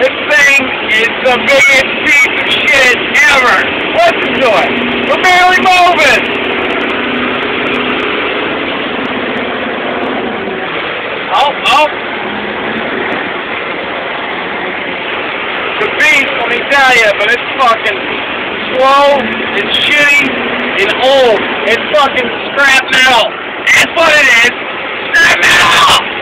This thing is the biggest piece of shit ever. Listen to it. We're barely moving. Oh. It's a beast, let me tell you, but it's fucking slow, it's shitty, and old. It's fucking scrap metal. That's what it is. Scrap metal!